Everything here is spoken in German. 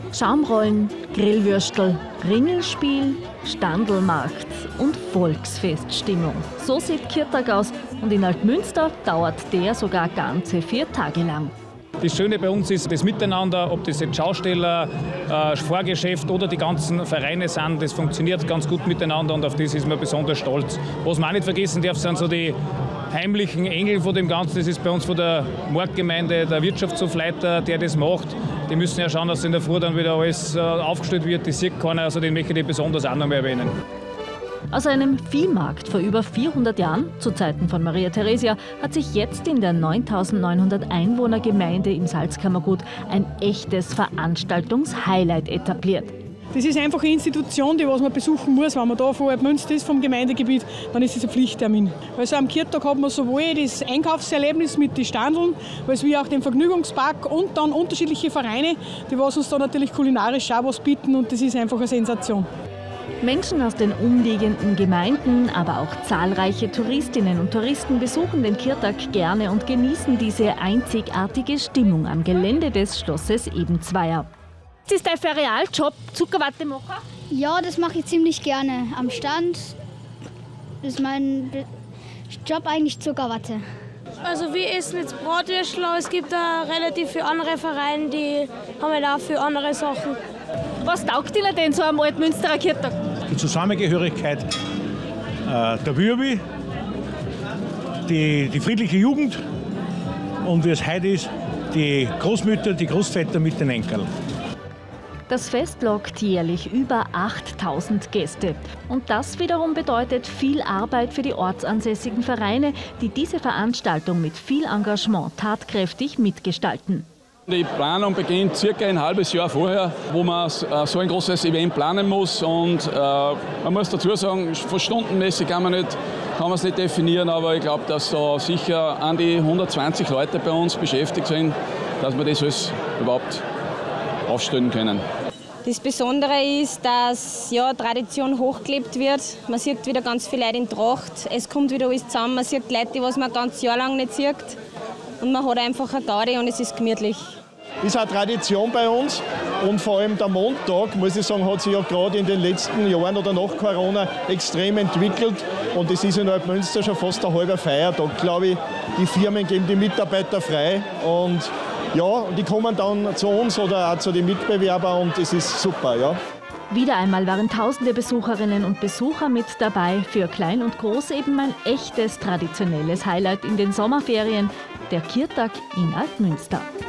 Schaumrollen, Grillwürstel, Ringelspiel, Standelmarkt und Volksfeststimmung. So sieht Kirtag aus und in Altmünster dauert der sogar ganze 4 Tage lang. Das Schöne bei uns ist das Miteinander, ob das jetzt Schausteller, Vorgeschäft oder die ganzen Vereine sind, das funktioniert ganz gut miteinander und auf das ist man besonders stolz. Was man auch nicht vergessen darf, sind so die heimlichen Engel von dem Ganzen. Das ist bei uns von der Marktgemeinde der Wirtschaftshofleiter, der das macht. Die müssen ja schauen, dass in der Früh dann wieder alles aufgestellt wird, das sieht keiner, also den möchte ich besonders auch noch mal erwähnen. Aus einem Viehmarkt vor über 400 Jahren, zu Zeiten von Maria Theresia, hat sich jetzt in der 9.900 Einwohner-Gemeinde im Salzkammergut ein echtes Veranstaltungshighlight etabliert. Das ist einfach eine Institution, die was man besuchen muss. Wenn man da vor Altmünster ist, vom Gemeindegebiet, dann ist es ein Pflichttermin. Also am Kirtag hat man sowohl das Einkaufserlebnis mit den Standeln, als wie auch den Vergnügungspark und dann unterschiedliche Vereine, die was uns da natürlich kulinarisch auch was bieten und das ist einfach eine Sensation. Menschen aus den umliegenden Gemeinden, aber auch zahlreiche Touristinnen und Touristen besuchen den Kirtag gerne und genießen diese einzigartige Stimmung am Gelände des Schlosses Ebenzweier. Ist dein Ferialjob Zuckerwattemacher? Ja, das mache ich ziemlich gerne. Am Stand ist mein Job eigentlich Zuckerwatte. Also wir essen jetzt Bratwürstel, aber es gibt da relativ viele andere Vereine, die haben halt auch für andere Sachen. Was taugt Ihnen denn so am Altmünsterer Kirtag? Die Zusammengehörigkeit der Bürbi, die friedliche Jugend und wie es heute ist, die Großmütter, die Großväter mit den Enkeln. Das Fest lockt jährlich über 8.000 Gäste. Und das wiederum bedeutet viel Arbeit für die ortsansässigen Vereine, die diese Veranstaltung mit viel Engagement tatkräftig mitgestalten. Die Planung beginnt circa ein halbes Jahr vorher, wo man so ein großes Event planen muss. Und man muss dazu sagen, von stundenmäßig kann man es nicht definieren, aber ich glaube, dass da sicher an die 120 Leute bei uns beschäftigt sind, dass wir das alles überhaupt aufstellen können. Das Besondere ist, dass Tradition hochgelebt wird. Man sieht wieder ganz viele Leute in Tracht. Es kommt wieder alles zusammen. Man sieht Leute, die man ganz Jahr lang nicht sieht. Und man hat einfach eine Gaudi und es ist gemütlich. Das ist eine Tradition bei uns und vor allem der Montag, muss ich sagen, hat sich ja gerade in den letzten Jahren oder nach Corona extrem entwickelt und es ist in Altmünster schon fast ein halber Feiertag, glaube ich. Die Firmen geben die Mitarbeiter frei und die kommen dann zu uns oder auch zu den Mitbewerbern und es ist super, ja. Wieder einmal waren tausende Besucherinnen und Besucher mit dabei. Für Klein und Groß eben ein echtes traditionelles Highlight in den Sommerferien, der Kirtag in Altmünster.